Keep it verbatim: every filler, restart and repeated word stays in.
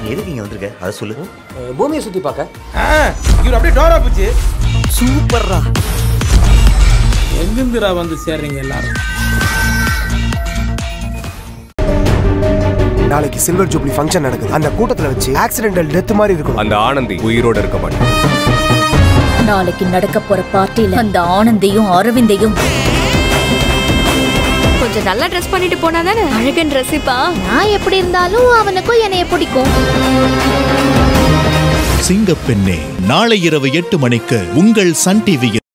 எதுக்கு இங்க வந்திருக்க அத சொல்லு. பூமியை சுத்தி பார்க்க. இவர் அப்படியே டோரா போச்சு. சூப்பர்ரா. எங்கிருந்துடா வந்து சேர்றீங்க எல்லாரும்? நாளைக்கு சில்வர் ஜூப்ளி ஃபங்க்ஷன் நடக்குது. அந்த கூட்டத்துல வச்சு ஆக்சிடென்டல் டெத் மாதிரி இருக்கும். அந்த ஆனந்தி உயிரோட இருக்க மாட்டான். நாளைக்கு நடக்க போற பார்ட்டில அந்த ஆனந்தியும் அரவிந்தையும் கொஞ்சம் நல்லா ட்ரெஸ் பண்ணிட்டு போனா தானே அழகன் ரசிப்பா. நான் எப்படி இருந்தாலும் அவனுக்கும் என்னைய பிடிக்கும். சிங்கப்பெண்ணே நாளை இரவு எட்டு மணிக்கு உங்கள் சன் டிவியில்.